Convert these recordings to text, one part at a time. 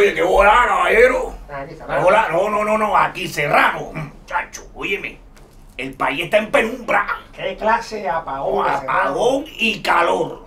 Oye, qué volá, caballero. Aquí, Qué volá. No, aquí Serrano. Chacho, óyeme. El país está en penumbra. ¿Qué clase de apagón? Apagón y calor.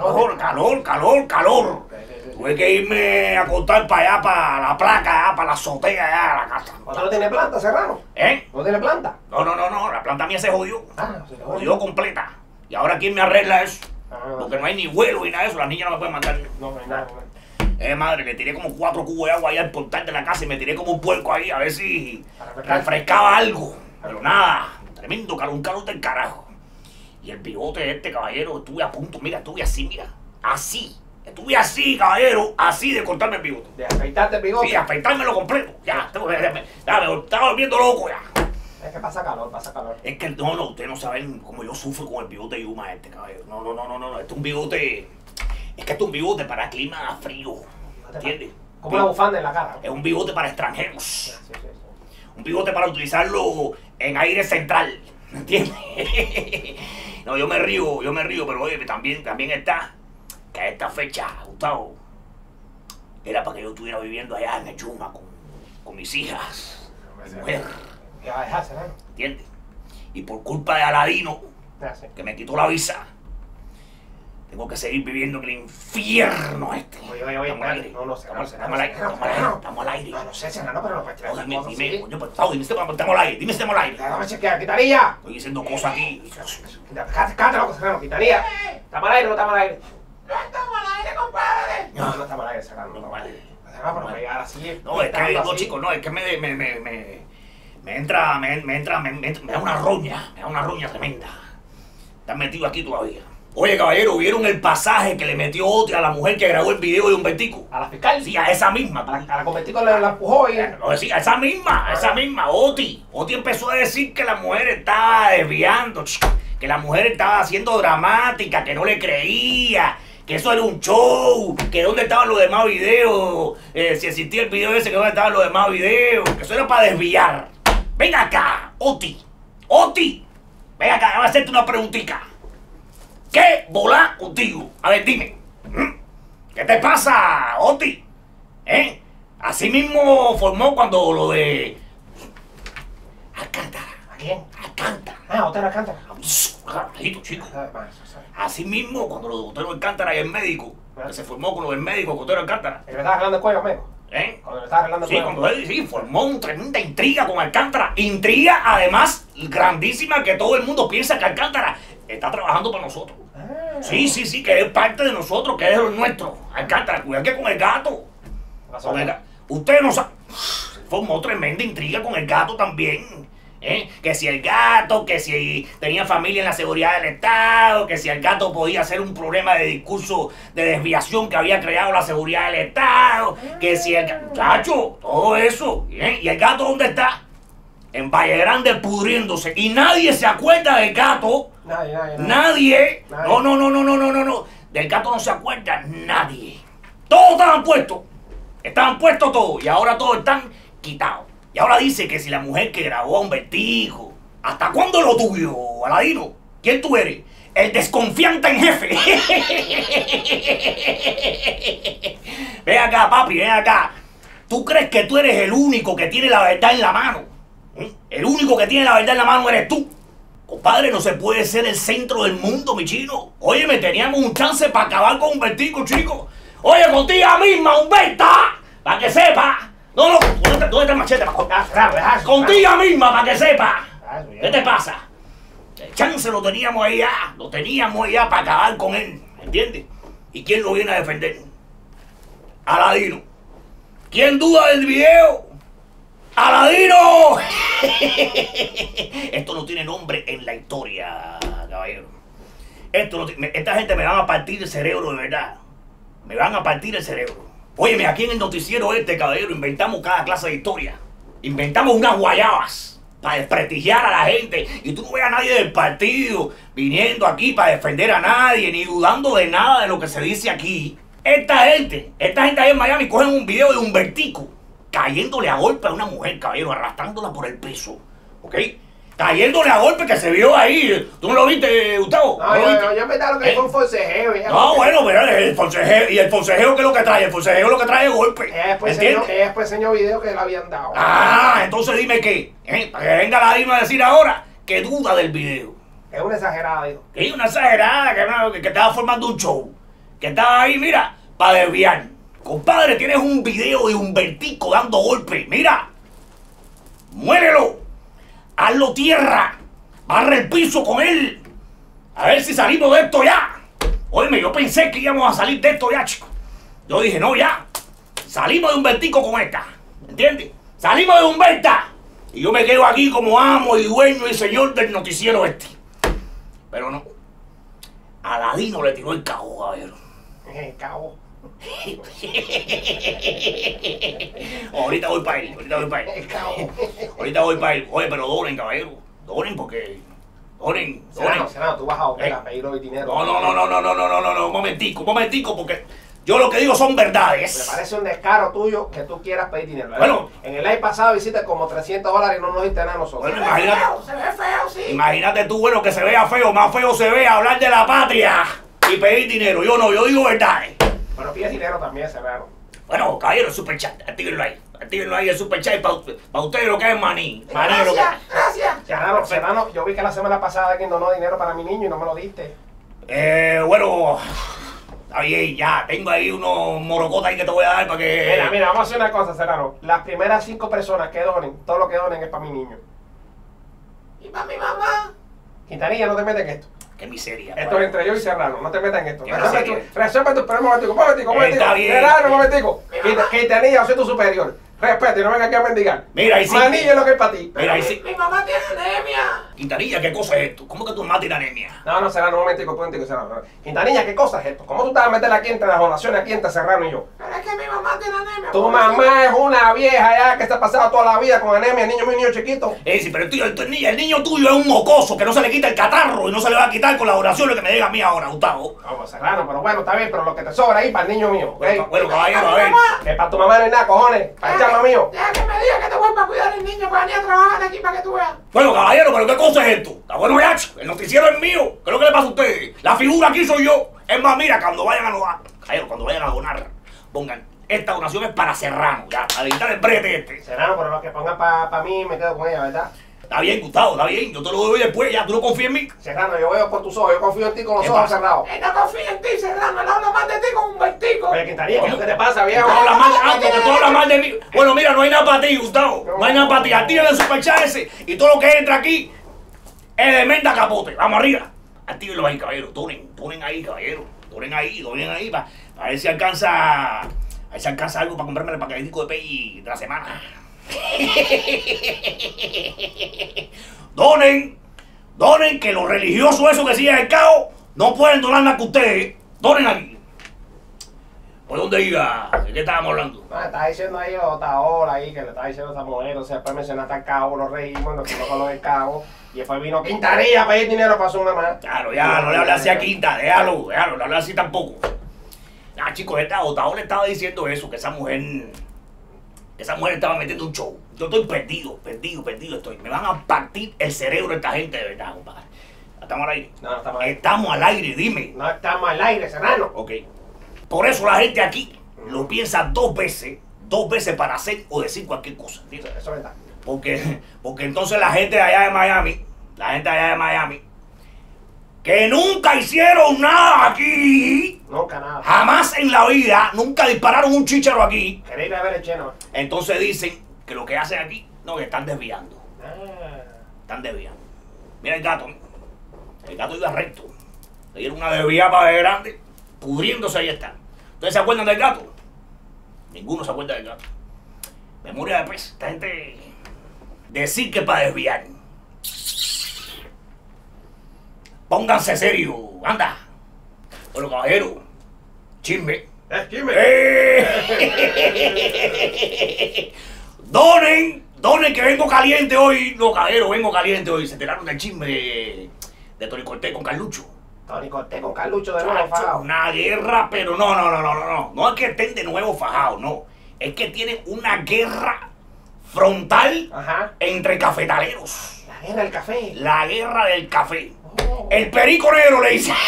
Calor. Sí. Tuve que irme a cortar para allá, para la placa, para la azotea allá de la casa. ¿Usted no tiene planta, Serrano? ¿Eh? ¿No tiene planta? No, la planta mía se jodió. Se Jodió completa. ¿Y ahora quién me arregla eso? Ah, Porque no hay ni vuelo ni nada de eso. Las niñas no me pueden mandar. No hay nada. Madre, le tiré como 4 cubos de agua allá al portal de la casa y me tiré como un puerco ahí a ver si Para refrescaba algo. Pero nada, tremendo calor, un calor del carajo. Y el bigote de este caballero, estuve a punto, mira, estuve así, mira, así. Estuve así, caballero, así de cortarme el bigote. ¿De afeitarte el bigote? Sí, afeitármelo completo. Ya, me estaba volviendo loco ya. Es que pasa calor. Es que no, ustedes no saben cómo yo sufro con el bigote de Yuma este, caballero. No, este es un bigote. Es que este es un bigote para clima frío. ¿Entiendes? Como una bufanda en la cara. Es un bigote para extranjeros. Sí. Un bigote para utilizarlo en aire central. ¿Entiendes? No, yo me río, pero oye, también está que a esta fecha, Gustavo, era para que yo estuviera viviendo allá en el Yuma con mis hijas, mi mujer. ¿Qué va a dejar, Serrano? ¿Entiendes? Y por culpa de Aladino, que me quitó la visa, tengo que seguir viviendo en el infierno este. Oye, Estamos al aire. no, Estamos al aire. Estamos al aire. No sé, Serrano, pero no puedes tirar Dime, cosas dime, así. coño, por favor, dime si estamos al aire. Dime si estamos al aire. Déjame chequear, quitaría. Estoy diciendo cosas aquí. Cállate, loco, Serrano, quitaría. ¿Estamos al aire o no estamos al aire? No estamos al aire, compadre. No estamos al aire, Serrano, no estamos al aire. Serrano, pero me llegar así. No, es que, no, chicos, no, es que me da una roña tremenda. Estás metido aquí todavía. Oye, caballero, ¿vieron el pasaje que le metió Oti a la mujer que grabó el video de Humbertico? ¿A la fiscal? Sí, a esa misma. A la convertico la empujó y... No, sí, a esa misma, Oti. Oti empezó a decir que la mujer estaba desviando, que la mujer estaba haciendo dramática, que no le creía, que eso era un show, que dónde estaban los demás videos, si existía el video ese, que dónde estaban los demás videos, que eso era para desviar. Ven acá, Oti, ven acá, voy a hacerte una preguntita. ¿Qué volá contigo? A ver, dime. ¿Qué te pasa, Oti? Así mismo formó cuando lo de... Alcántara. ¿A quién? Alcántara. Otero Alcántara. Bajito, chico. Así mismo cuando lo de Otero Alcántara y el médico, que se formó con lo del médico Otero Alcántara. ¿El que le estaba arreglando el cuello, amigo? Cuando le estaba arreglando el Sí, cuello. cuando él formó una tremenda intriga con Alcántara. Intriga, además, grandísima, que todo el mundo piensa que Alcántara está trabajando para nosotros. Sí, que es parte de nosotros, que es lo nuestro. Alcántara, cuidado que con el gato. Usted no sabe. Formó tremenda intriga con el gato también. Que si el gato, que si tenía familia en la seguridad del Estado, que si el gato podía ser un problema de discurso de desviación que había creado la seguridad del Estado, que si el gato, chacho, todo eso. ¿Y el gato dónde está? En Valle Grande pudriéndose. Y nadie se acuerda del gato. Nadie. No. Del gato no se acuerda nadie. Todos estaban puestos todos. Y ahora todos están quitados. Y ahora dice que si la mujer que grabó a Humbertico, ¿hasta cuándo lo tuyo, Aladino? ¿Quién tú eres? El desconfiante en jefe. Ven acá, papi, ven acá. ¿Tú crees que tú eres el único que tiene la verdad en la mano? El único que tiene la verdad en la mano eres tú. Compadre, no se puede ser el centro del mundo, mi chino. Óyeme, teníamos un chance para acabar con Humbertico, chico. Oye, contigo misma, Humberta, para que sepa. No, ¿dónde está el machete? Contigo misma, para que sepa. ¿Qué te pasa? El chance lo teníamos ahí ya para acabar con él, ¿entiendes? ¿Y quién lo viene a defender? Aladino. ¿Quién duda del video? ¡Aladino! Esto no tiene nombre en la historia, caballero. Esta gente me van a partir el cerebro de verdad. Me van a partir el cerebro. Óyeme, aquí en el noticiero caballero, inventamos cada clase de historia. Inventamos unas guayabas para desprestigiar a la gente. Y tú no ves a nadie del partido viniendo aquí para defender a nadie, ni dudando de nada de lo que se dice aquí. Esta gente ahí en Miami cogen un video de Humbertico cayéndole a golpe a una mujer, caballero, arrastrándola por el piso, ¿ok? cayéndole a golpe que se vio ahí. ¿Tú no lo viste, Gustavo? No, yo en verdad lo que fue un forcejeo. No, bueno, pero el forcejeo, ¿y el forcejeo qué es lo que trae? El forcejeo lo que trae es golpe. Ella después enseñó video que le habían dado. Ah, entonces dime qué. Para que venga la Dima a decir ahora que duda del video. Es una exagerada, dijo. Que es una exagerada, que estaba formando un show. Que estaba ahí, mira, para desviar. Compadre, tienes un video de Humbertico dando golpe. Mira, muérelo. Hazlo tierra. Barre el piso con él. A ver si salimos de esto ya. Óyeme, yo pensé que íbamos a salir de esto ya, chico. Yo dije, no, ya. Salimos de Humbertico con esta. ¿Entiendes? Salimos de Humberta. Y yo me quedo aquí como amo y dueño y señor del noticiero este. Pero no. Aladino le tiró el cabo, caballero. El cabo. Ahorita voy para él, ahorita voy para él. El cabo. Ahorita voy para él. Oye, pero donen, caballero. Donen porque. Donen. Senado, tú vas a volver a pedir hoy dinero. No, un momentico, porque yo lo que digo son verdades. Me parece un descaro tuyo que tú quieras pedir dinero. Bueno. En el live pasado hiciste como $300 y no nos diste nada a nosotros. Bueno, imagínate. Se ve feo, sí. Imagínate tú, bueno, que se vea feo, más feo se ve hablar de la patria y pedir dinero. Yo no, yo digo verdades. Pero pides dinero también, Serrano. Bueno, caballero, el superchat, actívenlo ahí el superchat para ustedes lo que es maní. Maní lo que Gracias. Serrano, yo vi que la semana pasada alguien donó dinero para mi niño y no me lo diste. Bueno, está bien, ya, tengo ahí unos morocotas ahí que te voy a dar para que... Mira, vamos a hacer una cosa, Serrano. Las primeras 5 personas que donen, todo lo que donen es para mi niño. ¿Y para mi mamá? Quintanilla, no te metas en esto. Qué miseria. Esto es entre yo y Serrano, no te metas en esto. Resuelve tu pero un momentico. Está bien. Serrano, un momentico. Quintanilla, yo soy tu superior. Respete y no venga aquí a mendigar. Mira, ahí sí. Manillo es lo que es para ti. Mira, ahí sí. Mi mamá tiene anemia. Quintanilla, ¿qué cosa es esto? ¿Cómo que tu mamá tiene anemia? No, Serrano, un momentico, Serrano. Quintanilla, ¿qué cosa es esto? ¿Cómo tú te vas a meter aquí entre las donaciones aquí entre Serrano y yo? Pero es que mi mamá tiene anemia. Tu mamá es una vieja ya que se ha pasado toda la vida con anemia, niño mío, niño chiquito. Sí, pero el niño tuyo es un mocoso que no se le quita el catarro y no se le va a quitar con la oración lo que me diga a mí ahora, Gustavo. Vamos, Serrano, pero bueno, está bien, pero lo que te sobra ahí para el niño mío, ¿ok? Bueno, caballero, a ver. Que para tu mamá no hay nada, cojones, para el chamo mío. Ya que me diga que te voy para cuidar al niño para venir a trabajar aquí para que tú veas. Bueno, caballero, pero ¿qué cosa es esto? Está bueno ya, el noticiero es mío. ¿Qué es lo que le pasa a ustedes? La figura aquí soy yo. Es más, mira, cuando vayan a donar, caballero, cuando vayan a donar, pongan, esta donación es para Serrano, ya, para evitar el brete este. Serrano, pero lo que pongan para mí me quedo con ella, ¿verdad? Está bien, Gustavo, está bien. Yo te lo doy después, ya, tú no confías en mí. Serrano, yo veo por tus ojos, yo confío en ti con los ojos cerrados. No confío en ti, Serrano, él habla más de ti con Humbertico. Oye, Quintanilla, ¿qué te pasa, viejo? Tú hablas mal, porque tú hablas mal de mí. Bueno, mira, no hay nada para ti, Gustavo. No hay nada para ti. Activa el superchat ese y todo lo que entra aquí es de menta capote. Vamos arriba. Actívenlo ahí, caballero. Donen ahí, caballero. Donen ahí para ver si alcanza. A ver si alcanza algo para comprarme el paquetico de pay de la semana. Donen, que los religiosos esos que siguen el caos no pueden donar nada que ustedes. Donen aquí. ¿Por dónde iba? ¿De qué estábamos hablando? No, estaba diciendo ahí Otaola ahí, que le estaba diciendo a esa mujer, o sea, después mencionaste al cabo, nos reímos, nos quedamos con lo del cabo, y después vino Quintanilla a pedir dinero para su mamá. Claro, ya, no le hablé así a Quinta, déjalo, no le hablé así tampoco. Ah, chicos, Otaola estaba diciendo eso, que esa mujer estaba metiendo un show. Yo estoy perdido estoy. Me van a partir el cerebro esta gente de verdad, compadre. ¿Estamos al aire? No, estamos al aire. Estamos al aire, dime. No estamos al aire, Serrano. Ok. Por eso la gente aquí lo piensa dos veces para hacer o decir cualquier cosa. Eso es verdad. Porque entonces la gente de allá de Miami, que nunca hicieron nada aquí, Nunca nada. jamás en la vida, nunca dispararon un chícharo aquí, ¿Queréis ir a ver el cheno? entonces dicen que lo que hacen aquí, no, que están desviando. Ah. Están desviando. Mira el gato iba recto. Le dieron una desviada para ver grande, pudriéndose ahí está. ¿Ustedes se acuerdan del gato? Ninguno se acuerda del gato. Memoria de pez. Esta gente decir que para desviar. Pónganse serio, anda. Bueno, caballero, chisme. Chisme. Donen que vengo caliente hoy. No, caballero, vengo caliente hoy. Se enteraron del chisme de Tony Cortés con Carlucho. Tony Cortés con Carlucho de nuevo fajado. Una guerra, pero no. No es que estén de nuevo fajados, no. Es que tienen una guerra frontal Ajá. entre cafetaleros. La guerra del café. La guerra del café. El perico negro le dice.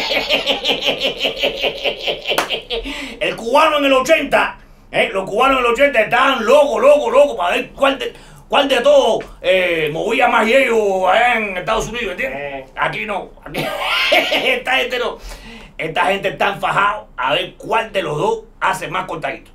El cubano en el 80, los cubanos en el 80 estaban locos para ver cuál de todos movía más hielo allá en Estados Unidos, ¿entiendes? Aquí no. Aquí, esta gente no. Esta gente está enfajada a ver cuál de los dos hace más cortadito.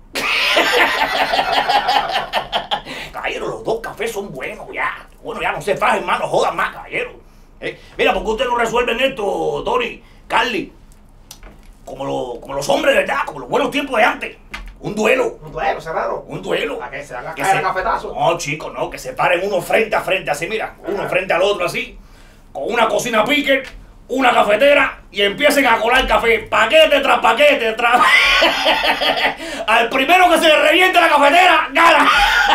Caballero, los dos cafés son buenos ya. Bueno, ya no se fajen más, no jodan más, caballero. Mira, ¿por qué ustedes no resuelven esto, Tony, Carly? Como los hombres de verdad, como los buenos tiempos de antes. Un duelo. Un duelo, Serrano. Un duelo. ¿Para que se haga caer el cafetazo? No, chicos, no, que se paren uno frente a frente, así, mira. Uno frente al otro, así. Con una cocina picker, una cafetera y empiecen a colar café. Paquete tras paquete, tras... Al primero que se le reviente la cafetera, gana.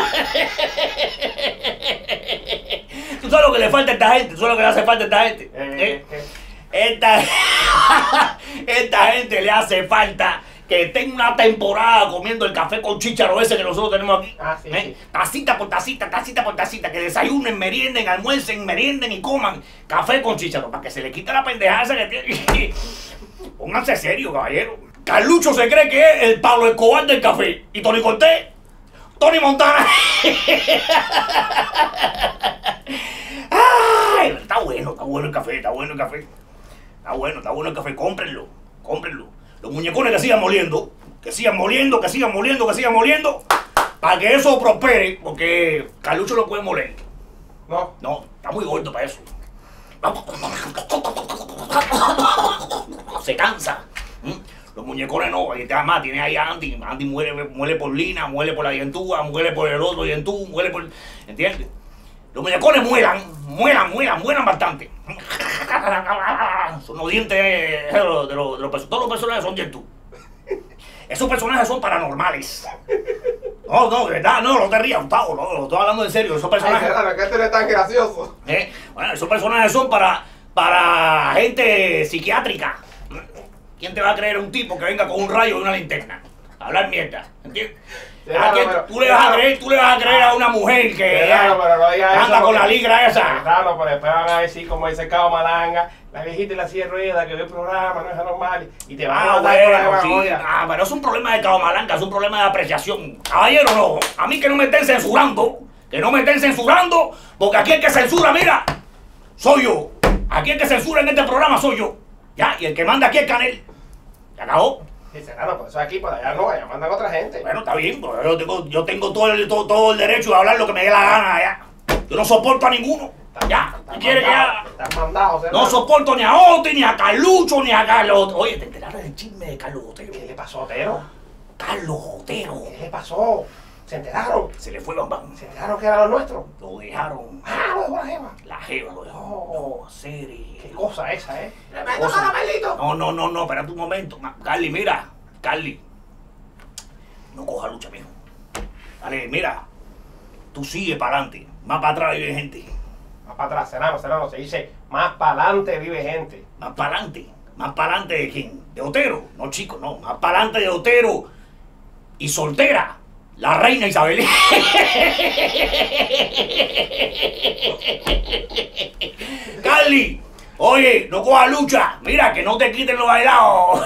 ¿Tú sabes lo que le falta a esta gente? ¿Tú sabes lo que le hace falta a esta gente? Esta gente le hace falta que tenga una temporada comiendo el café con chícharo ese que nosotros tenemos aquí. Ah, sí, sí. Tacita por tacita, que desayunen, merienden, almuercen, merienden y coman café con chícharo, para que se le quite la pendejada esa que tiene. Pónganse serio, caballero. Carlucho se cree que es el Pablo Escobar del café. Y Tony Cortés, Tony Montana. Ay, está bueno el café, está bueno el café. Está bueno el café, cómprenlo. Los muñecones que sigan moliendo, para que eso prospere, porque Carlucho lo puede moler. No. No, está muy gordo para eso. Se cansa. Los muñecones no, y además tiene ahí a Andy. Andy muele por Lina, muele por la dientúa, muele por el otro dientú, muele por... ¿Entiendes? Los muñecones muelan bastante. Son los dientes de los personajes. Todos los personajes son dientú. Esos personajes son paranormales. No, de verdad, no te rías, Gustavo, no, lo estoy hablando en serio. Esos personajes... Ay, Serrano, que esto no es tan gracioso. Bueno, esos personajes son para gente psiquiátrica. ¿Quién te va a creer un tipo que venga con un rayo y una linterna? A hablar mierda, ¿entiendes? Tú le vas a creer a una mujer que anda con la ligra esa. Claro, pero después van a decir como dice Cabo Malanga, la viejita y la silla de ruedas que ve el programa, no es normal, y te van a matar por la demagogia. Pero es un problema de Cabo Malanga, es un problema de apreciación. Caballero, no, a mí que no me estén censurando, porque aquí el que censura, mira, soy yo. Aquí el que censura en este programa soy yo. Ya, y el que manda aquí es Canel. ¿Se acabó? Sí, Serrano, por eso aquí, por allá no, allá mandan otra gente. Bueno, está bien, pues yo tengo todo el derecho de hablar lo que me dé la gana ya. Yo no soporto a ninguno. Ya, ¿quiere que ya? Estás mandado, Serrano. No soporto ni a Oti, ni a Carlucho, ni a Carlos. Oye, ¿te enteraste del chisme de Carlos Otero? ¿Qué le pasó a Otero? Carlos Otero. ¿Qué le pasó? ¿Se enteraron? Se le fue Bambán. ¿Se enteraron que era lo nuestro? Lo dejaron. Ah, lo dejó la jeva. La jeva lo dejó. No, serio. Qué cosa esa, ¡Tremendo caramelito! No, espérate un momento. Carly, mira. Carly. No coja lucha, mijo. Dale, mira. Tú sigue para adelante. Más para atrás vive gente. Más para atrás, Serrano, se dice más para adelante vive gente. Más para adelante. ¿Más para adelante de quién? ¿De Otero? No, chico, no. Más para adelante de Otero. Y soltera. La reina Isabel. Carly, oye, no cojas lucha. Mira, que no te quiten los bailados.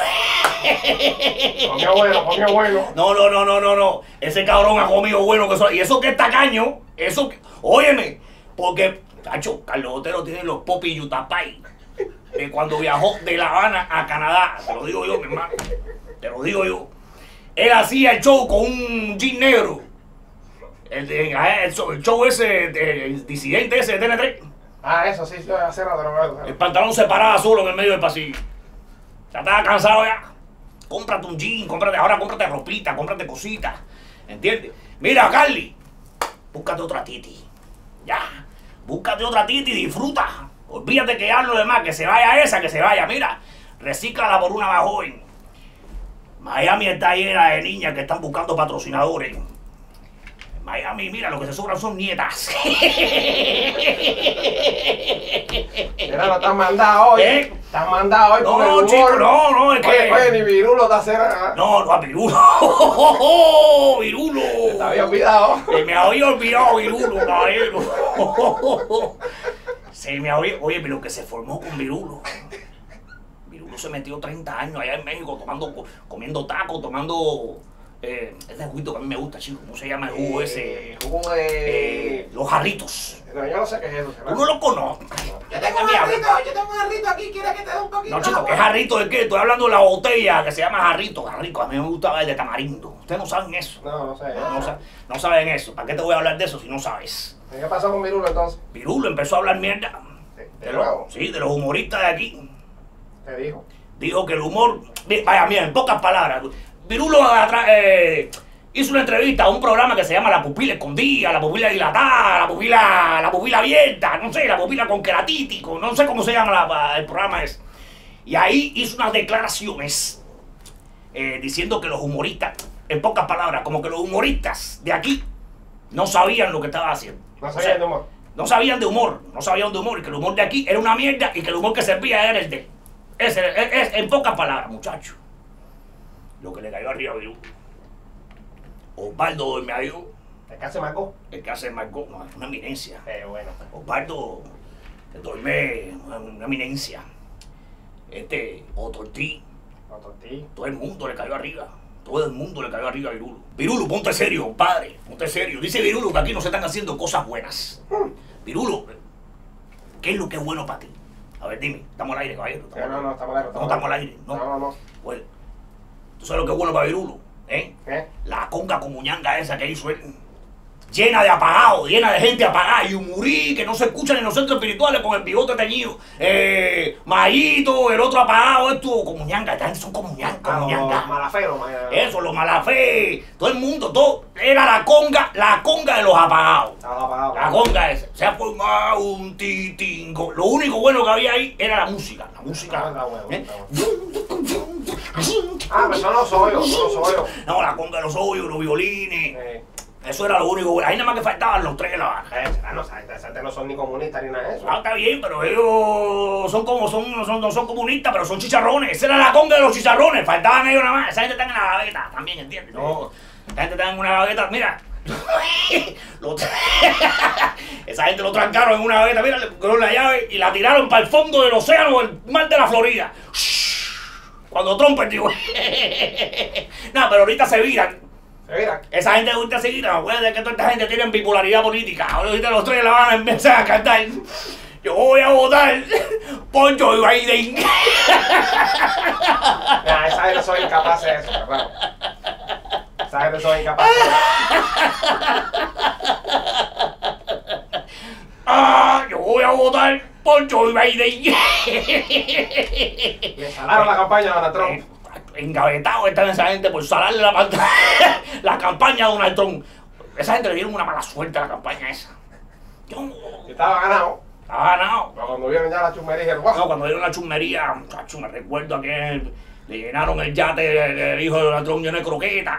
Comió bueno. No. Ese cabrón ha comido bueno que soy. Y eso que es tacaño, eso que... Óyeme, porque, cacho, Carlos Otero tiene los popis Yutapay. De cuando viajó de La Habana a Canadá. Te lo digo yo, mi hermano. Te lo digo yo. Él hacía el show con un jean negro. El show ese, el disidente ese de TN3. Ah, eso sí, hace rato. El pantalón se paraba solo en el medio del pasillo. Ya estaba cansado ya. Cómprate un jean, ahora cómprate ropita, cómprate cositas. ¿Entiendes? Mira, Carly, búscate otra titi. Ya. Búscate otra titi y disfruta. Olvídate que ya lo demás, que se vaya esa, que se vaya. Mira, recíclala por una más joven. Miami está llena de niñas que están buscando patrocinadores. Miami, mira, lo que se sobran son nietas. Mira, no estás mandado hoy. ¿Eh? Estás mandado hoy por el No, humor. chico, no, es que... Oye, ni Virulo está haciendo. No, a Virulo. Virulo. Te había olvidado. Se me había olvidado Virulo, caballero. Se me había... Oye, pero que se formó con Virulo. Virulo se metió 30 años allá en México comiendo tacos, tomando... ese juguito que a mí me gusta, chico. ¿Cómo se llama el jugo ese? Jugo de... Los jarritos. No, yo no sé qué es eso. Tú no lo conoces. Yo tengo un jarrito aquí, ¿quieres que te dé un poquito? No, chico, ¿qué jarrito de qué? Estoy hablando de la botella que se llama jarrito. Jarrito, a mí me gustaba el de tamarindo. Ustedes no saben eso. No sé. No saben eso. ¿Para qué te voy a hablar de eso si no sabes? ¿Qué pasó con Virulo entonces? Virulo empezó a hablar mierda. ¿De nuevo? Sí, de los humoristas de aquí. ¿Qué dijo? Dijo que el humor... Vaya, mira, en pocas palabras. Virulo hizo una entrevista a un programa que se llama La Pupila Escondida, La Pupila Dilatada, La Pupila Abierta, no sé, La Pupila con Queratítico, no sé cómo se llama el programa ese. Y ahí hizo unas declaraciones diciendo que los humoristas, en pocas palabras, como que los humoristas de aquí no sabían lo que estaban haciendo. No sabían de humor. No sabían de humor, y que el humor de aquí era una mierda y que el humor que servía era el de él. En pocas palabras, muchachos. Lo que le cayó arriba a Virulo. Osvaldo Dormeadió. ¿El que hace Marco? El que hace Marco, no, es una eminencia. Bueno. Osvaldo Dorme, una eminencia. Otortí. Todo el mundo le cayó arriba. Todo el mundo le cayó arriba a Virulo. Virulo, ponte serio, compadre. Ponte serio. Dice Virulo que aquí no se están haciendo cosas buenas. Virulo, ¿qué es lo que es bueno para ti? A ver, dime. ¿Estamos al aire, caballero? No, estamos al aire. No estamos al aire. No. Bueno, ¿tú sabes lo que es bueno para Virulo? ¿Qué? La conga con muñanga esa que hizo él. Llena de apagados, llena de gente apagada. Y un murí que no se escuchan en los centros espirituales con el bigote teñido. Mayito, el otro apagado, esto con muñanga. Esta gente son con muñanga. Los malaferos, Eso, los malafés. Todo el mundo, todo. Era la conga de los apagados. La conga esa. Se ha formado un titingo. Lo único bueno que había ahí era la música. La música. Pero son los hoyos, No, la conga de los hoyos, los violines. Eso era lo único bueno. Ahí nada más que faltaban los tres de la baja. No son ni comunistas ni nada de eso. Ah, está bien, pero ellos no son comunistas, pero son chicharrones. Esa era la conga de los chicharrones. Faltaban ellos nada más. Esa gente está en la gaveta también, ¿entiendes? No, esa gente está en una gaveta, mira. Esa gente lo trancaron en una gaveta, mira, le cogieron la llave y la tiraron para el fondo del océano, el mar de la Florida. Cuando Trump perdió. No, pero ahorita se viran. Esa gente ahorita se vira. Acuérdate que toda esta gente tiene bipolaridad política. Ahorita los tres la van a empezar a cantar. Yo voy a votar por Joe Biden. Esa gente son incapaces de eso, hermano. Esa gente son incapaces de eso. Yo voy a votar por Joe Biden. Le salaron la campaña a Donald Trump. Engavetados están esa gente por salarle la campaña a Donald Trump. Esa gente le dieron una mala suerte a la campaña esa. Estaba ganado. Estaba ganado. Pero cuando vieron ya la chusmería, dijeron, no, cuando dieron la chusmería, muchacho, me recuerdo a que le llenaron el yate del hijo de Donald Trump lleno de croqueta.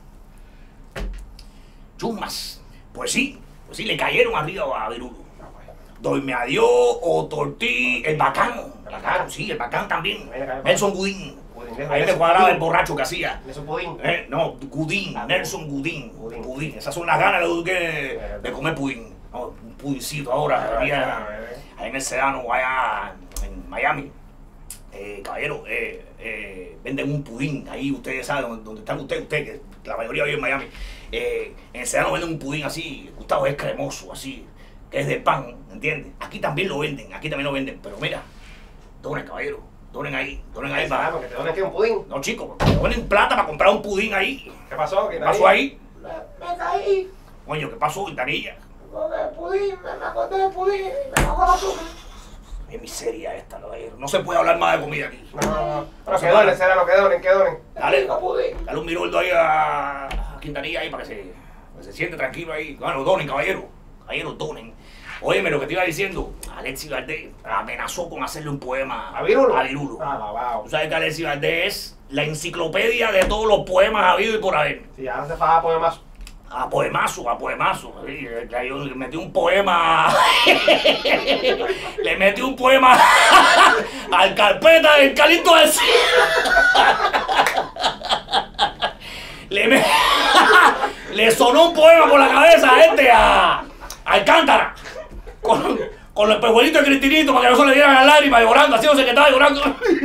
Chumas. Pues sí, le cayeron arriba a Virulo. Dormeadió, Otortí, el Bacán. Sí, el Bacán también. Nelson Gudín. Ahí me cuadraba el borracho que hacía. ¿Nelson Pudín? No, Gudín, Nelson Gudín. Esas son las ganas de comer pudín. No, un pudincito ahora, ahí en el Sedano, allá en Miami. Caballero, venden un pudín. Ahí ustedes saben dónde están ustedes, que la mayoría vive en Miami. En el Sedano venden un pudín así, Gustavo, es cremoso, así, que es de pan, ¿entiendes? Aquí también lo venden, pero mira, donen, caballero. Donen ahí para... ¿Que te donen qué, un pudín? No, chicos, me donen plata para comprar un pudín ahí. ¿Qué pasó? ¿Qué pasó ahí? Me caí. Coño, ¿qué pasó, Quintanilla? El pudín, me acordé del pudín y me bajó la azúcar. Qué miseria esta, caballero. No se puede hablar más de comida aquí. No. Pero que donen, será lo que donen. Dale un miroldo ahí a Quintanilla ahí para que se siente tranquilo ahí. Bueno, donen, caballero. Caballeros, donen. Óyeme, lo que te iba diciendo, Alexis Valdés amenazó con hacerle un poema a Virulo. Tú sabes que Alexis Valdés es la enciclopedia de todos los poemas habidos y por haber. Sí, ahora se faja poemas. A poemazo. Sí, yo le metí un poema. Le metí un poema al carpeta del Calixto del Cielo. Le sonó un poema por la cabeza a Alcántara. Con el pejuelito de Cristinito para que no se le dieran las lágrimas, llorando, haciéndose que estaba llorando.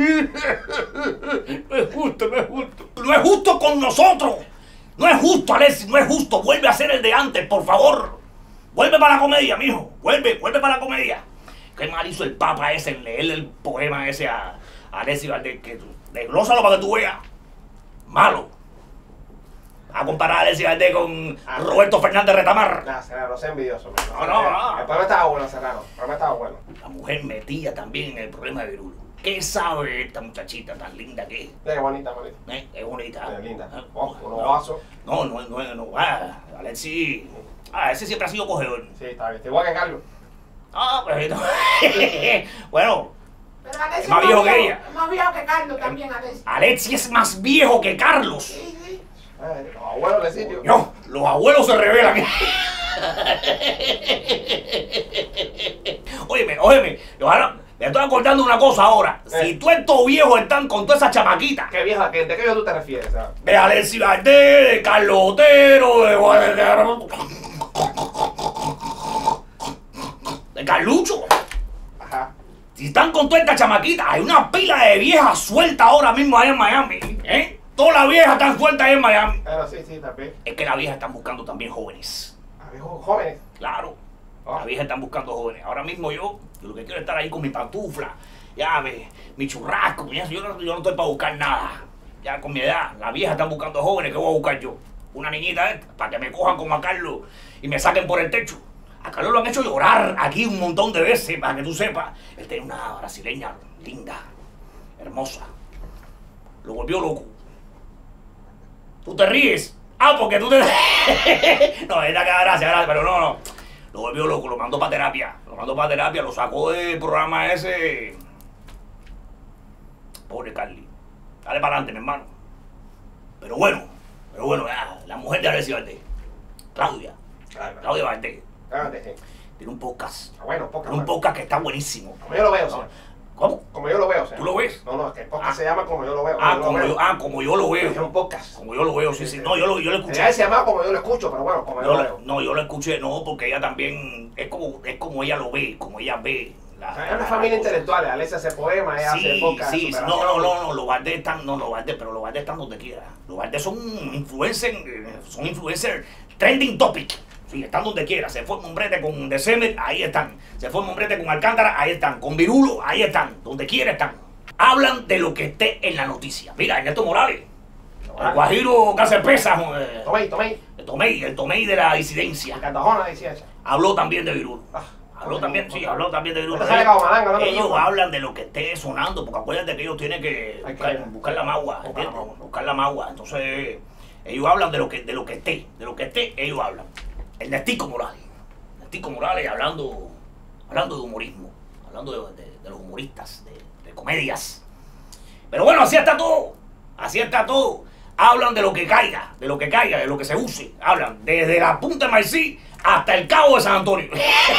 No es justo. No es justo con nosotros. No es justo, Alexis, no es justo. Vuelve a ser el de antes, por favor. Vuelve para la comedia, mijo. Vuelve para la comedia. Qué mal hizo el Papa ese en leerle el poema ese a Alexis Valdés. Desglósalo para que tú veas. Malo. A comparar a Alexis Valdés con Roberto Fernández Retamar. Nah, Serrano, sé envidioso. No. El poema estaba bueno, Serrano. El poema estaba bueno. La mujer metida también en el problema de Virulo. ¿Qué sabe esta muchachita tan linda que es? Qué bonita. Es bonita. Es linda. Unos vasos. No. Alexis. Ese siempre ha sido cogedor. Sí, está bien. Igual que Carlos. Pues bueno. Pero Alexis Es más viejo que ella. Es más viejo que Carlos también, Alexis. Alexis es más viejo que Carlos. Sí. Los abuelos de sitio. No, los abuelos se revelan. Óyeme. Ahora, me estoy acordando de una cosa ahora. Si tú estos viejos están con todas esas chamaquitas. ¿Qué vieja? ¿De qué viejo tú te refieres? De Alexis Valdés, de Carlos Otero, de Carlucho. Ajá. Si están con todas estas chamaquitas, hay una pila de viejas sueltas ahora mismo allá en Miami. Todas las viejas están sueltas ahí en Miami. Pero sí, también. Es que las viejas están buscando también jóvenes. ¿A viejos jóvenes? Claro. Las viejas están buscando jóvenes. Ahora mismo yo lo que quiero es estar ahí con mi pantufla, ya mi churrasco, yo no estoy para buscar nada. Ya con mi edad, las viejas están buscando jóvenes, ¿qué voy a buscar yo? Una niñita esta, para que me cojan como a Carlos y me saquen por el techo. A Carlos lo han hecho llorar aquí un montón de veces, para que tú sepas. Él tiene una brasileña linda, hermosa. Lo volvió loco. ¿Tú te ríes? Porque tú te... No, es la que da gracia, pero no. Lo volvió loco, lo mandó para terapia. Lo sacó del programa ese. Pobre Carly. Dale para adelante, mi hermano. Pero bueno, ya, la mujer de Alexis Valdés, Claudia Valdés, tiene un podcast. Bueno, podcast. Un podcast que está buenísimo. Como yo lo veo, ¿sí? ¿Cómo? Como yo lo veo, ¿sí? ¿Tú lo ves? No, es que el podcast se llama Como yo lo veo. Como yo lo veo. Es un podcast. Como yo lo veo, sí. No, yo lo escuché. Ya se llama Como yo lo escucho, pero bueno, como yo lo veo. No, yo lo escuché, no, porque ella también es como ella lo ve, como ella ve. Es una familia intelectual, Alexis hace poemas, ella hace podcast. Sí, no, los Valdés están donde quiera. Los Valdés son influencers trending topic. Sí, están donde quiera. Se forma un brete con December, ahí están. Se forma un brete con Alcántara, ahí están. Con Virulo, ahí están. Donde quiera están. Hablan de lo que esté en la noticia. Mira, Ernesto Morales, el guajiro que hace pesas. El Tomei de la disidencia. El Cartagena decía ella. Habló también de Virulo. Habló también de Virulo. Ellos hablan de lo que esté sonando, porque acuérdate que ellos tienen que buscar la magua, ¿entiendes? Buscar la magua. Entonces, ellos hablan de lo que esté, ellos hablan. Ernestico Morales hablando de humorismo, hablando de los humoristas, de comedias. Pero bueno, así está todo. Hablan de lo que caiga, de lo que se use. Hablan desde la punta de Maicí hasta el Cabo de San Antonio.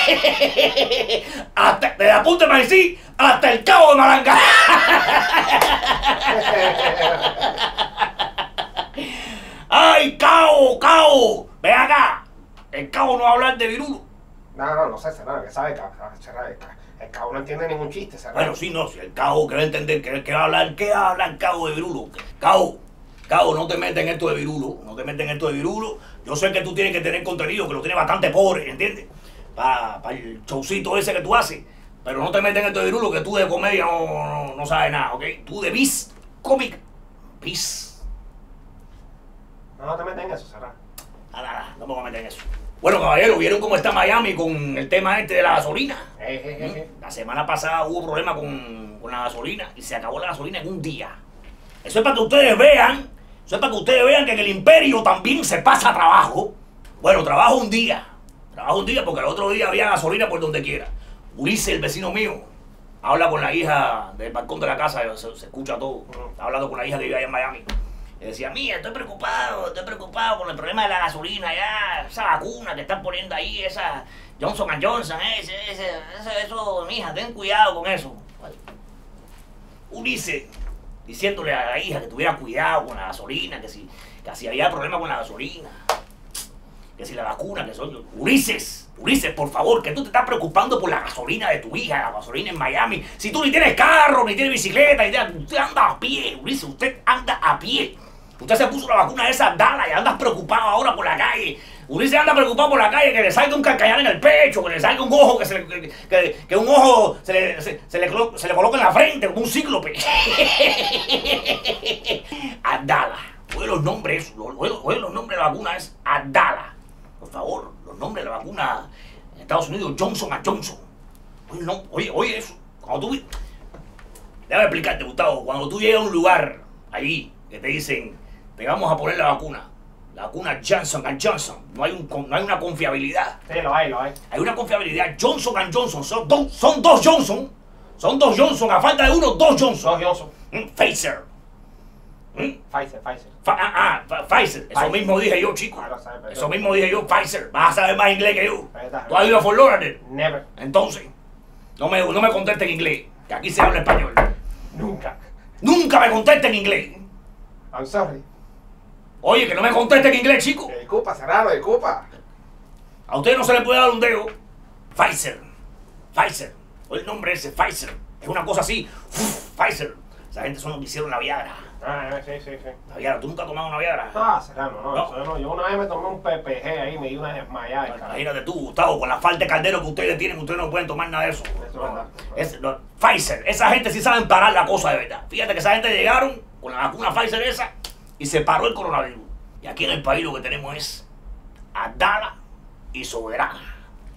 De la punta de Maicí hasta el Cabo de Malanga. ¡Ay, Cabo! Ven acá. El Cabo no va a hablar de Virulo. No sé, Serrano, que sabe que el Cabo no entiende ningún chiste, Serrano. Bueno, sí, no, si el Cabo quiere entender que va a hablar, ¿qué va a hablar el Cabo de Virulo? Cabo, no te metas en esto de Virulo. Yo sé que tú tienes que tener contenido, que lo tienes bastante pobre, ¿entiendes? Para el showcito ese que tú haces. Pero no te metas en esto de Virulo, que tú de comedia no sabes nada, ¿ok? Tú de bis, cómic, bis. No te metas en eso, Serrano. Nada, no me voy a meter en eso. Bueno, caballero, ¿vieron cómo está Miami con el tema este de la gasolina? La semana pasada hubo problema con la gasolina y se acabó la gasolina en un día. Eso es para que ustedes vean que en el imperio también se pasa trabajo. Bueno, trabajo un día porque el otro día había gasolina por donde quiera. Ulises, el vecino mío, habla con la hija del balcón de la casa, se escucha todo. Está hablando con la hija que vive allá en Miami. Y decía, mira, estoy preocupado con el problema de la gasolina, ya, esa vacuna que están poniendo ahí, esa Johnson Johnson, eso, mija, ten cuidado con eso. Ulises, diciéndole a la hija que tuviera cuidado con la gasolina, que si había problema con la gasolina, que si la vacuna, que son... Ulises, por favor, que tú te estás preocupando por la gasolina de tu hija, la gasolina en Miami. Si tú ni tienes carro, ni tienes bicicleta, usted anda a pie, Ulises, usted anda a pie. Usted se puso la vacuna esa Dala y andas preocupado ahora por la calle. Ulises anda preocupado por la calle, que le salga un carcayán en el pecho, que le salga un ojo, que un ojo se le coloque en la frente como un cíclope. Abdala. Oye los nombres, oye los nombres de la vacuna es Abdala. Por favor, los nombres de la vacuna en Estados Unidos, Johnson Johnson. Oye, no, oye eso. Cuando tú... Déjame explicarte, Gustavo. Cuando tú llegas a un lugar ahí que te dicen, te vamos a poner la vacuna Johnson Johnson, no hay una confiabilidad. Sí, lo hay. Hay una confiabilidad. Johnson Johnson, son dos Johnson. Son dos Johnson, a falta de uno, dos Johnson. Dos Johnson. Pfizer. Pfizer. Pfizer. Eso mismo dije yo, chico. Pero Eso mismo dije yo, Pfizer. Vas a saber más inglés que yo. ¿Tú has ido a Fort Lauderdale? Never. Entonces, no me contestes en inglés, que aquí se habla español. Nunca me contestes en inglés. I'm sorry. Oye, que no me contestes en inglés, chico. Disculpa, Serrano, disculpa. A usted no se le puede dar un dedo. Pfizer. Oye el nombre ese, Pfizer. Es una cosa así. Pfizer. Esa gente son los que hicieron la Viagra. Sí. La Viagra, ¿tú nunca has tomado una Viagra? Serrano, no. Yo una vez me tomé un PPG ahí, me di una desmayada. Imagínate tú, Gustavo, con la falta de caldero que ustedes tienen, ustedes no pueden tomar nada de eso. Pfizer, esa gente sí saben parar la cosa de verdad. Fíjate que esa gente llegaron con la vacuna Pfizer esa y se paró el coronavirus. Y aquí en el país lo que tenemos es Abdala y Soberana.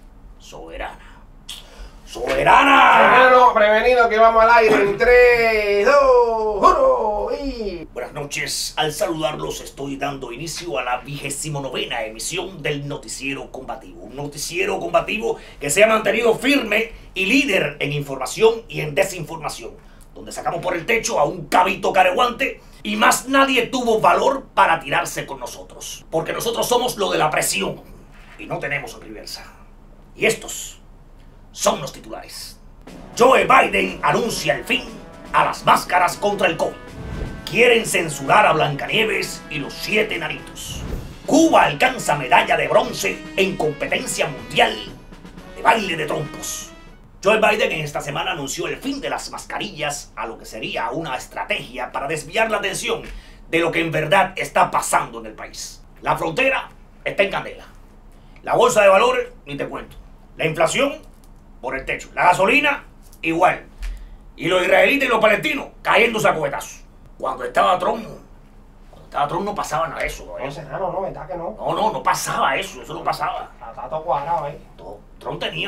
Serrano, prevenido que vamos al aire en 3, 2, 1 y... Buenas noches, al saludarlos estoy dando inicio a la 29ª emisión del Noticiero Combativo. Un noticiero combativo que se ha mantenido firme y líder en información y en desinformación, donde sacamos por el techo a un cabito careguante y más nadie tuvo valor para tirarse con nosotros. Porque nosotros somos lo de la presión y no tenemos reversa. Y estos son los titulares. Joe Biden anuncia el fin a las máscaras contra el COVID. Quieren censurar a Blancanieves y los 7 enanitos. Cuba alcanza medalla de bronce en competencia mundial de baile de trompos. Joe Biden en esta semana anunció el fin de las mascarillas, a lo que sería una estrategia para desviar la atención de lo que en verdad está pasando en el país. La frontera está en candela. La bolsa de valores, ni te cuento. La inflación por el techo. La gasolina, igual. Y los israelitas y los palestinos cayéndose a cohetazos. Cuando estaba Trump no pasaba nada de eso. No, Serrano, no, ¿verdad que no? No pasaba eso no pasaba. Está todo cuadrado ahí. Trump tenía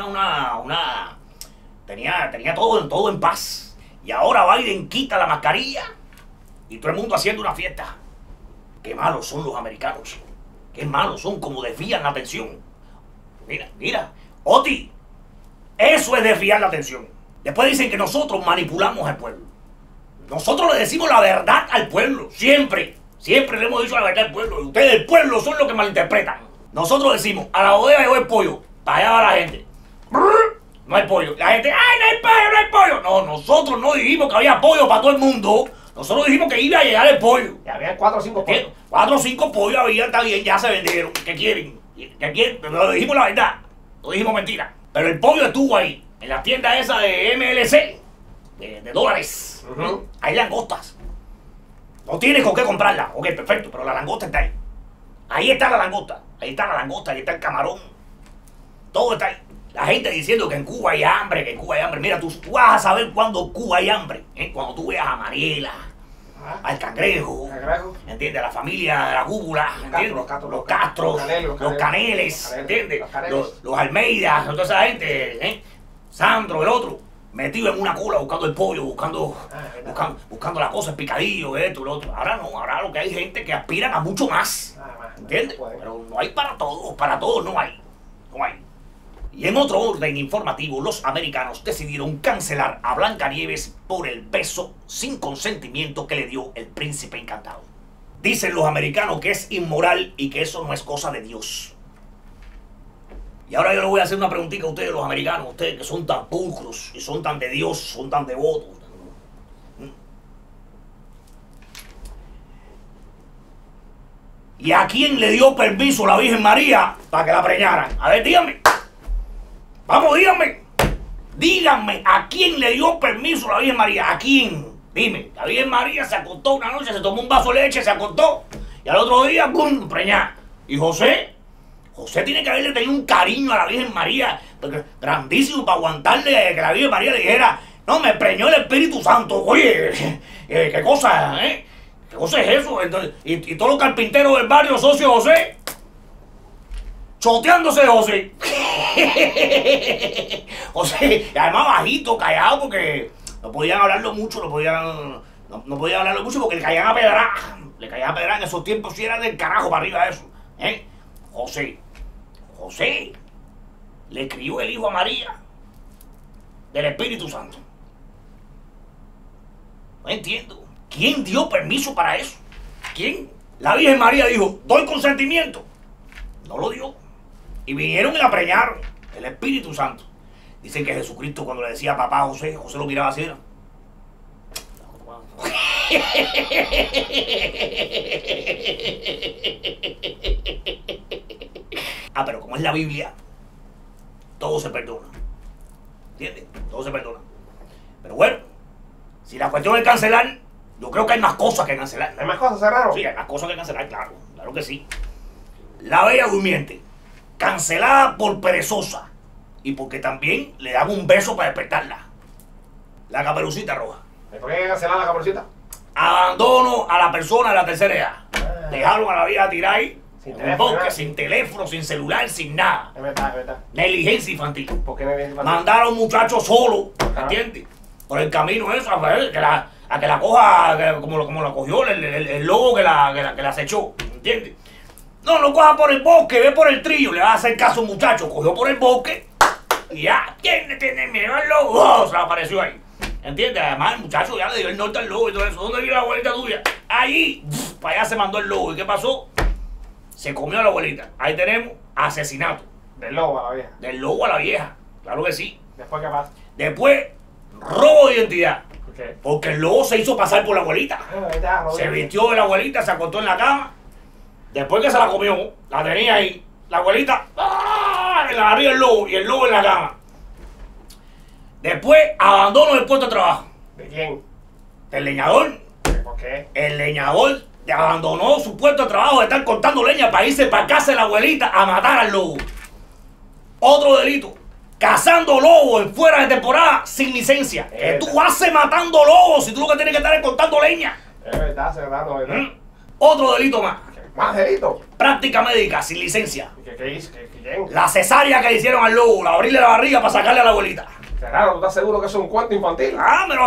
tenía todo en paz. Y ahora Biden quita la mascarilla y todo el mundo haciendo una fiesta. Qué malos son los americanos. Qué malos son, como desvían la atención. Mira, Oti, eso es desviar la atención. Después dicen que nosotros manipulamos al pueblo. Nosotros le decimos la verdad al pueblo, siempre le hemos dicho la verdad al pueblo. Y ustedes, el pueblo, son los que malinterpretan. Nosotros decimos, a la bodega llegó el pollo, para allá va la gente. No hay pollo. La gente, ¡ay, no hay pollo! No, nosotros no dijimos que había pollo para todo el mundo. Nosotros dijimos que iba a llegar el pollo. Y había 4 o 5 pollos. 4 o 5 pollos había, está bien, ya se vendieron. ¿Qué quieren? Pero dijimos la verdad, no dijimos mentira. Pero el pollo estuvo ahí, en la tienda esa de MLC, de dólares. Hay langostas. No tienes con qué comprarla. Ok, perfecto, pero la langosta está ahí. Ahí está la langosta, ahí está el camarón. Todo está ahí. La gente diciendo que en Cuba hay hambre, Mira, tú vas a saber cuándo Cuba hay hambre. Cuando tú veas a Mariela, al cangrejo, ¿entiendes? A la familia de la cúpula, ¿entiendes? Los Castros, los Caneles, ¿entiendes? Los Almeida, toda esa gente, Sandro, el otro, metido en una cola buscando el pollo, buscando las cosas, el picadillo, esto, lo otro. Ahora no, ahora lo que hay gente que aspiran a mucho más, ¿entiendes? Pero no hay para todos no hay. Y en otro orden informativo, los americanos decidieron cancelar a Blancanieves por el beso sin consentimiento que le dio el príncipe encantado. dicen los americanos que es inmoral y que eso no es cosa de Dios. Y ahora yo le voy a hacer una preguntita a ustedes, los americanos, ustedes que son tan pulcros y son tan de Dios, son tan devotos. ¿Y a quién le dio permiso la Virgen María para que la preñaran? A ver, díganme. Vamos, díganme. Díganme, ¿a quién le dio permiso la Virgen María? ¿A quién? Dime. La Virgen María se acostó una noche, se tomó un vaso de leche, se acostó. Y al otro día, ¡pum!, preñada. ¿Y José? José tiene que haberle tenido un cariño a la Virgen María, porque grandísimo, para aguantarle que la Virgen María le dijera, no, me preñó el Espíritu Santo. Oye, qué cosa, ¿eh? ¿Qué cosa es eso? Entonces, y todos los carpinteros del barrio, socio José, choteándose de José. José, y además bajito, callado, porque no podían hablarlo mucho, no podían hablarlo mucho porque le caían a pedrar. Le caían a pedrar en esos tiempos, si era del carajo para arriba eso. José le escribió el hijo a María del Espíritu Santo. No entiendo. ¿Quién dio permiso para eso? ¿Quién? La Virgen María dijo, doy consentimiento. No lo dio. Y vinieron y la preñaron. El Espíritu Santo. Dicen que Jesucristo cuando le decía a papá a José, José lo miraba así. Pero como es la Biblia, todo se perdona. ¿Entiendes? Todo se perdona. Pero bueno, si la cuestión es cancelar, yo creo que hay más cosas que cancelar. ¿Hay más cosas, Serrano? Sí, hay más cosas que cancelar, claro. Claro que sí. La Bella Durmiente, cancelada por perezosa. Y porque también le dan un beso para despertarla. La Caperucita Roja. ¿Y por qué hay que cancelar la Caperucita? Abandono a la persona de la tercera edad. Dejaron a la vieja tirar ahí. Sin teléfono, sin celular, sin nada. Es verdad, es verdad. Negligencia infantil. ¿Por qué negligencia infantil? Mandaron muchachos solo, ¿entiendes? Por el camino eso, a que la coja como la cogió el lobo que la acechó, ¿entiendes? No coja por el bosque, ve por el trillo, le va a hacer caso a un muchacho, cogió por el bosque y ya, ¿quién le tiene miedo al lobo? ¡Oh! Se apareció ahí, ¿entiendes? Además el muchacho ya le dio el norte al lobo y todo eso. ¿Dónde vive la abuelita tuya? Allí, para allá se mandó el lobo. ¿Y qué pasó? Se comió a la abuelita. Ahí tenemos asesinato. Del lobo a la vieja. Del lobo a la vieja, claro que sí. ¿Después qué pasa? Después, robo de identidad. ¿Por qué? Porque el lobo se hizo pasar por la abuelita. Se vistió de la abuelita, se acostó en la cama. Después que se la comió, la tenía ahí. La abuelita, ¡ah!, en la barriga del lobo y el lobo en la cama. Después, abandono del puesto de trabajo. ¿De quién? Del leñador. ¿Por qué? El leñador abandonó su puesto de trabajo de estar cortando leña para irse para casa de la abuelita a matar al lobo. Otro delito. Cazando lobos en fuera de temporada sin licencia. ¿Qué tú haces matando lobos si tú lo que tienes que estar es cortando leña? Es verdad, Serrano, ¿verdad? Otro delito más. ¿Más delito? Práctica médica sin licencia. ¿Qué hizo? ¿Quién? La cesárea que le hicieron al lobo, la abrirle la barriga para sacarle a la abuelita. Serrano, ¿tú estás seguro que eso es un cuento infantil?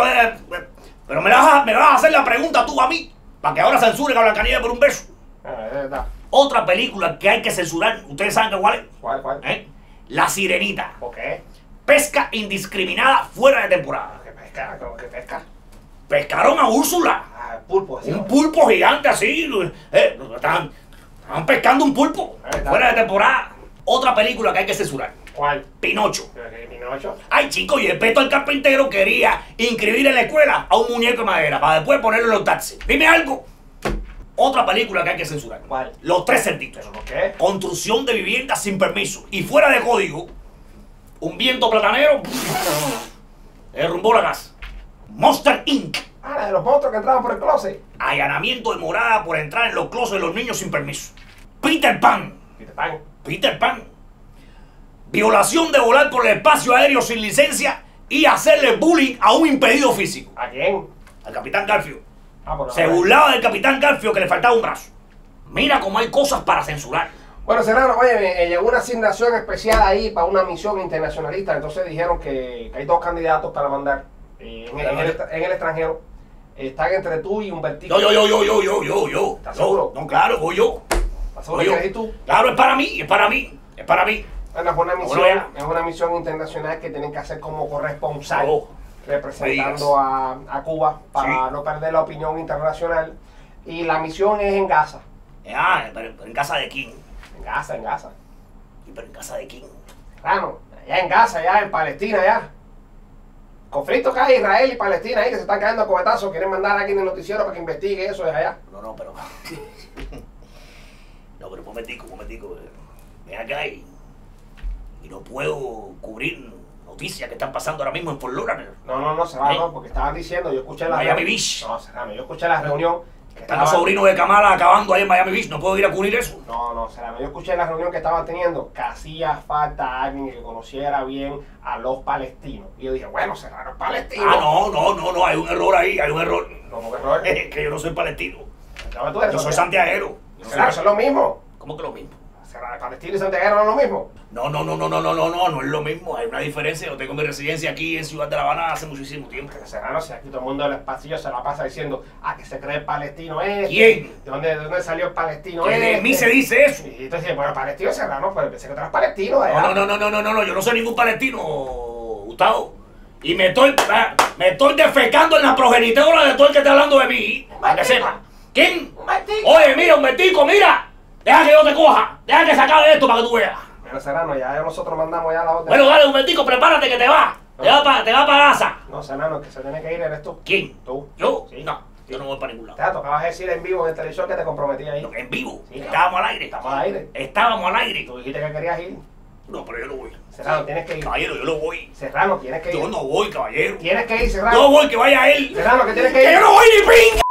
Pero me vas a hacer la pregunta tú a mí, para que ahora censuren a Blancanieves por un beso. Es verdad. Otra película que hay que censurar, ¿ustedes saben cuál es? ¿Cuál? La Sirenita. ¿Por qué? Pesca indiscriminada fuera de temporada. ¿Qué pesca? ¿Cómo que pesca? Pescaron a Úrsula. Pulpo, así. Un pulpo gigante así. Estaban pescando un pulpo fuera de temporada. Otra película que hay que censurar. ¿Cuál? Pinocho. ¿Qué Pinocho? Ay, chicos, y el Peto el carpintero quería inscribir en la escuela a un muñeco de madera para después ponerlo en los taxis. Dime algo. Otra película que hay que censurar. ¿Cuál? Los Tres Cerditos. ¿Por qué? Construcción de viviendas sin permiso y fuera de código. Un viento platanero derrumbó la casa. Monster Inc. De los monstruos que entraban por el closet. Allanamiento de morada por entrar en los closets de los niños sin permiso. Peter Pan. Peter Pan. Violación de volar por el espacio aéreo sin licencia y hacerle bullying a un impedido físico. ¿A quién? Al Capitán Garfio. Bueno, se burlaba del Capitán Garfio que le faltaba un brazo. Mira cómo hay cosas para censurar. Bueno, Serrano, oye, me llegó una asignación especial ahí para una misión internacionalista. Entonces dijeron que hay 2 candidatos para mandar en el extranjero. Están entre tú y Humbertico. Yo. ¿Estás seguro? No, claro, voy yo. ¿Estás seguro que eres tú? Claro, es para mí. Bueno, es una misión internacional que tienen que hacer como corresponsal, representando a Cuba para no perder la opinión internacional. y la misión es en Gaza. Pero ¿en casa de quién? En Gaza, en Gaza. ¿Y pero en casa de quién? Serrano, allá en Gaza, allá en Palestina, allá. Conflicto que hay Israel y Palestina ahí que se están cayendo a cohetazos. Quieren mandar a alguien en el noticiero para que investigue eso de allá. No, pero... No, pero un momentico. Ven acá y no puedo cubrir noticias que están pasando ahora mismo en Fort Lauderdale. No, Serrano, porque estaban diciendo, yo escuché la Miami Beach. No, Serrano, yo escuché la reunión. Están los sobrinos de Kamala acabando ahí en Miami Beach, no puedo ir a cubrir eso. No, Serrano, yo escuché la reunión que estaban teniendo que hacía falta alguien que conociera bien a los palestinos. Y yo dije, bueno, Serrano es palestino. No, hay un error ahí, hay un error. No, ¿cómo que error? Que yo no soy palestino. Tú eres Yo soy santiaguero. Serrano, eso es lo mismo. ¿Cómo que lo mismo? Serrano, palestino y santiaguero no es lo mismo. No es lo mismo, hay una diferencia. Yo tengo mi residencia aquí en Ciudad de La Habana hace muchísimo tiempo. Serrano, si aquí todo el mundo del pasillo se la pasa diciendo, que se cree el palestino ¿Quién? ¿De dónde salió el palestino Que de mí se dice eso. Y entonces, bueno, palestino Serrano, pues pensé que tú eras palestino de allá. No, yo no soy ningún palestino, Gustavo. Y me estoy defecando en la progenitora de todo el que está hablando de mí. Para que sepa. ¿Quién? Oye, mira, un metico, mira. Deja que yo te coja. Deja que se acabe esto para que tú veas. Bueno, Serrano, ya nosotros mandamos ya la orden. Bueno, dale, un metico, prepárate que te va. Te va para Gaza. No, Serrano, el que se tiene que ir eres tú. ¿Quién? ¿Tú? ¿Yo? Sí. No, yo no voy para ningún lado. Te tocabas decir en vivo en el televisor que te comprometí ahí. No, en vivo. Sí, Estábamos al aire. Estamos al aire. Estábamos al aire. Tú dijiste que querías ir. No, pero yo no voy. Serrano, tienes que ir. Caballero, yo no voy. Serrano, tienes que ir. Yo no voy, caballero. Tienes que ir, Serrano. Yo voy, que vaya él. Serrano, que tienes que ir. ¡Que yo no voy ni pinga!